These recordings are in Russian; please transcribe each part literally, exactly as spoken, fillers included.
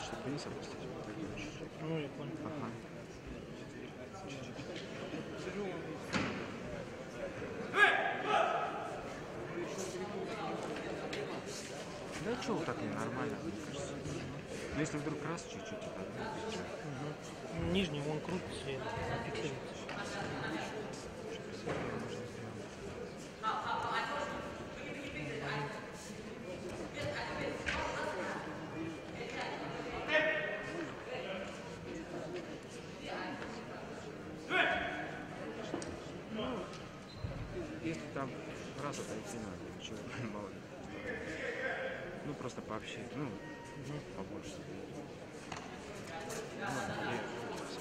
чтобы вниз опустить. Ну, я понял. Ага. Да что, так ненормально, мне кажется. Но если вдруг раз чуть-чуть, то тогда... Угу. Нижний вон крутится и фиксируется. Если там раз отойти надо, ничего, мало ли. Ну, просто пообщаться, ну, угу. Побольше. Ну, ладно, я...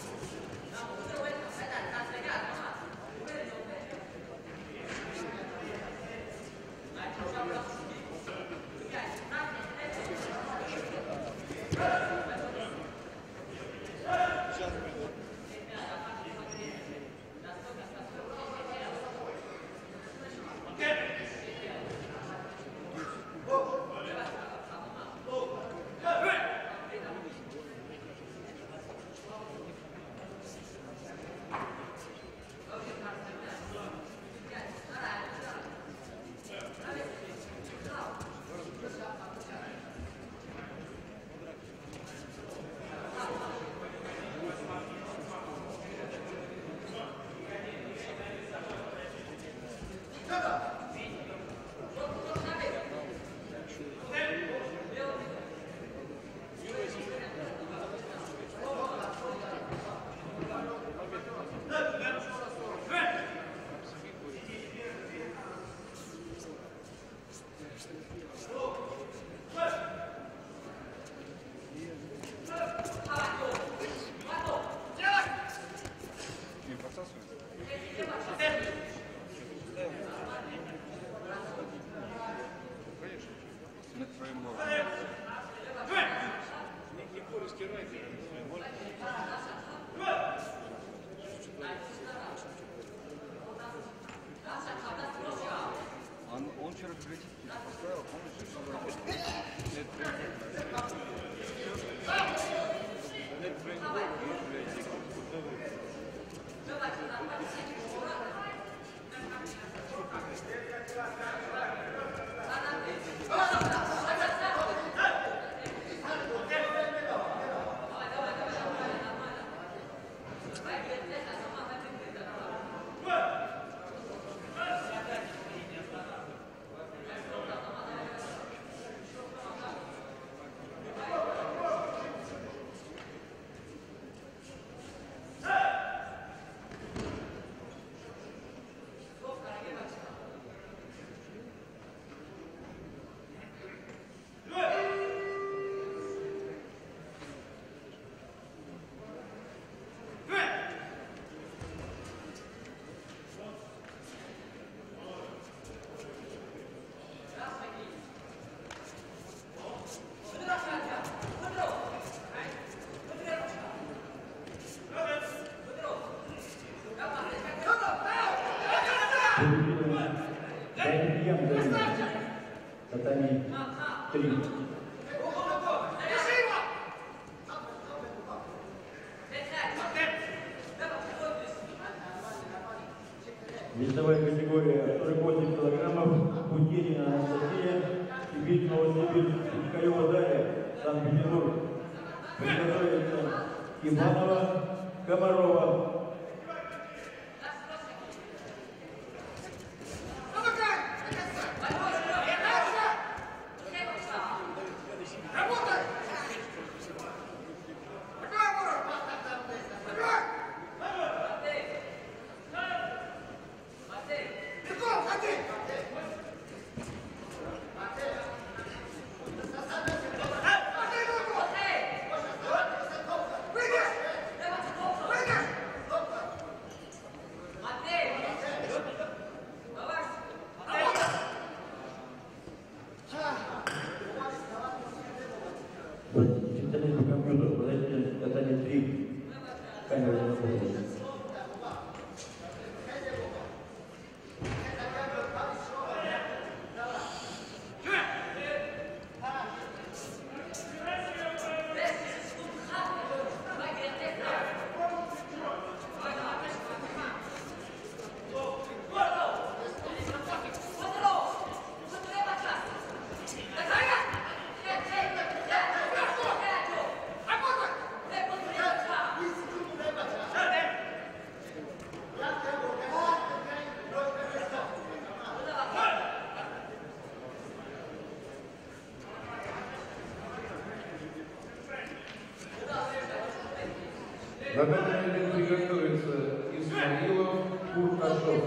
Он вчера библиотеки поставил, помнишь, что работает? Нет брейнбола и библиотеки. Татами три. Весовая категория сорок восемь килограммов, Бутенина Анастасия, Сибирь, Новосибирск, Пикаева Дарья, Санкт-Петербург. Приготовится Иванова, Комарова. Читали по компьютеру, подойдите, катали три камеры работают. Yes. На данный момент приготовится Исмаилов Курташов.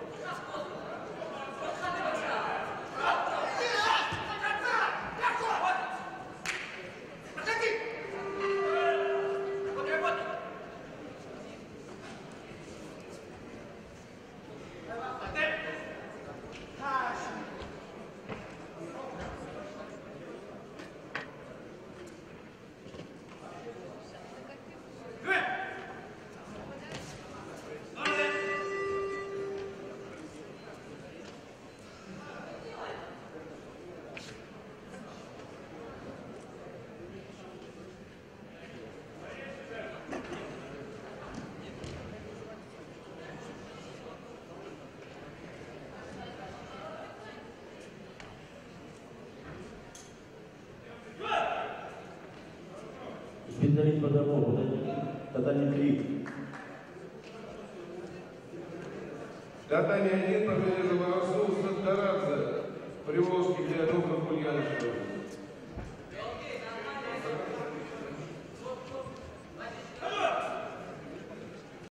Специалист по замову, татами три. Татами один победил Расул Саддарадзе, Приволжский Леонид Ульянович.